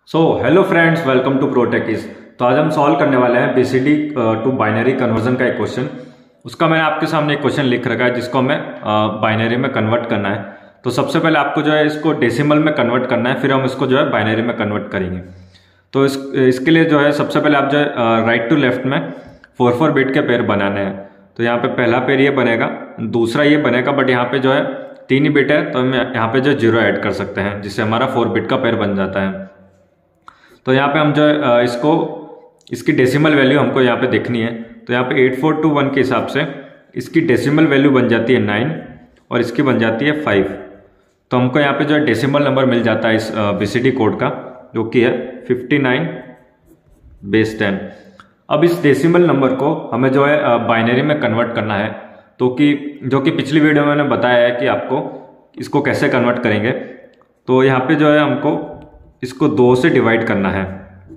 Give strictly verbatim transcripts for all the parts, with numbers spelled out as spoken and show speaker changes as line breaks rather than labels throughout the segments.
So hello friends, welcome to प्रोटेकिस। तो आज हम सॉल्व करने वाले हैं बीसीडी टू बाइनरी कन्वर्जन का एक क्वेश्चन। उसका मैंने आपके सामने एक क्वेश्चन लिख रखा है जिसको हमें बाइनरी में कन्वर्ट करना है। तो सबसे पहले आपको जो है इसको डेसिमल में कन्वर्ट करना है, फिर हम इसको जो है बाइनरी में कन्वर्ट करेंगे। तो इस इसके लिए जो है सबसे पहले आप जो है राइट टू लेफ्ट में फोर फोर बिट के पेयर बनाने हैं। तो यहाँ पे पहला पेयर ये बनेगा, दूसरा ये बनेगा, बट यहाँ पे जो है तीन ही बिट है तो हम यहाँ पे जो जीरो ऐड कर सकते हैं जिससे हमारा फोर बिट का पेयर बन जाता है। तो यहाँ पे हम जो है इसको इसकी डेसिमल वैल्यू हमको यहाँ पे देखनी है। तो यहाँ पे एट फोर टू वन के हिसाब से इसकी डेसिमल वैल्यू बन जाती है नाइन और इसकी बन जाती है फाइव। तो हमको यहाँ पे जो है डेसिमल नंबर मिल जाता है इस बीसीडी कोड का, जो कि है फिफ्टी नाइन बेस टेन। अब इस डेसिमल नंबर को हमें जो है बाइनरी में कन्वर्ट करना है, तो कि जो कि पिछली वीडियो में मैंने बताया है कि आपको इसको कैसे कन्वर्ट करेंगे। तो यहाँ पे जो है हमको इसको दो से डिवाइड करना है,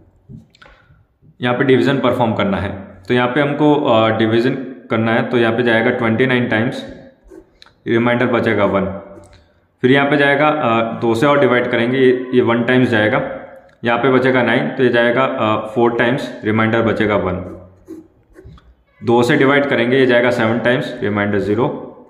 यहाँ पे डिवीजन परफॉर्म करना है। तो यहाँ पे हमको डिवीजन करना है, तो यहाँ पे जाएगा ट्वेंटी नाइन टाइम्स, रिमाइंडर बचेगा वन। फिर यहाँ पे जाएगा दो से और डिवाइड करेंगे, ये ये वन टाइम्स जाएगा, यहाँ पे बचेगा नाइन, तो ये जाएगा फोर टाइम्स, रिमाइंडर बचेगा वन। दो से डिवाइड करेंगे, ये जाएगा सेवन टाइम्स, रिमाइंडर ज़ीरो।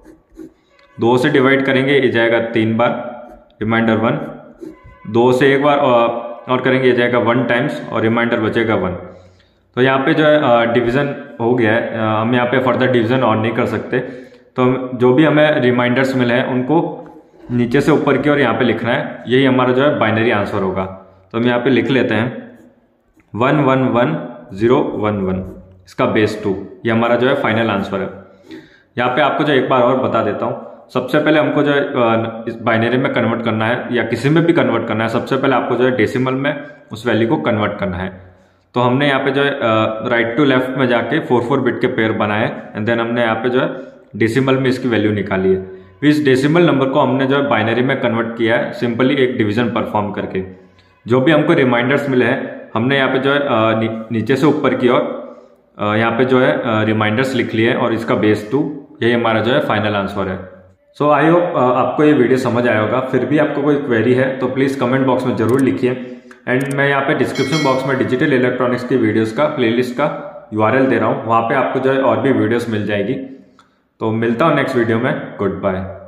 दो से डिवाइड करेंगे, ये जाएगा तीन बार, रिमाइंडर वन। दो से एक बार और करेंगे, ये जाएगा वन टाइम्स और रिमाइंडर बचेगा वन। तो यहाँ पे जो है डिवीज़न हो गया है, हम यहाँ पे फर्दर डिवीज़न और नहीं कर सकते। तो जो भी हमें रिमाइंडर्स मिले हैं उनको नीचे से ऊपर की ओर यहाँ पे लिखना है, यही हमारा जो है बाइनरी आंसर होगा। तो हम यहाँ पे लिख लेते हैं one one one zero one one, इसका बेस टू, ये हमारा जो है फाइनल आंसर है। यहाँ पे आपको जो एक बार और बता देता हूँ, सबसे पहले हमको जो है इस बाइनरी में कन्वर्ट करना है या किसी में भी कन्वर्ट करना है, सबसे पहले आपको जो है डेसिमल में उस वैल्यू को कन्वर्ट करना है। तो हमने यहाँ पे जो है राइट टू लेफ्ट में जाके फोर फोर बिट के पेयर बनाए एंड देन हमने यहाँ पे जो है डेसिमल में इसकी वैल्यू निकाली है। फिर इस डेसिमल नंबर को हमने जो है बाइनरी में कन्वर्ट किया है सिंपली एक डिवीजन परफॉर्म करके। जो भी हमको रिमाइंडर्स मिले हैं हमने यहाँ पे जो है नी, नीचे से ऊपर की ओर यहाँ पे जो है रिमाइंडर्स लिख लिए और इसका बेस टू, यही हमारा जो है फाइनल आंसर है। सो आई होप आपको ये वीडियो समझ आया होगा। फिर भी आपको कोई क्वेरी है तो प्लीज़ कमेंट बॉक्स में ज़रूर लिखिए। एंड मैं यहाँ पे डिस्क्रिप्शन बॉक्स में डिजिटल इलेक्ट्रॉनिक्स की वीडियोस का प्लेलिस्ट का यूआरएल दे रहा हूँ, वहाँ पे आपको जो है और भी वीडियोस मिल जाएगी। तो मिलता हूँ नेक्स्ट वीडियो में, गुड बाय।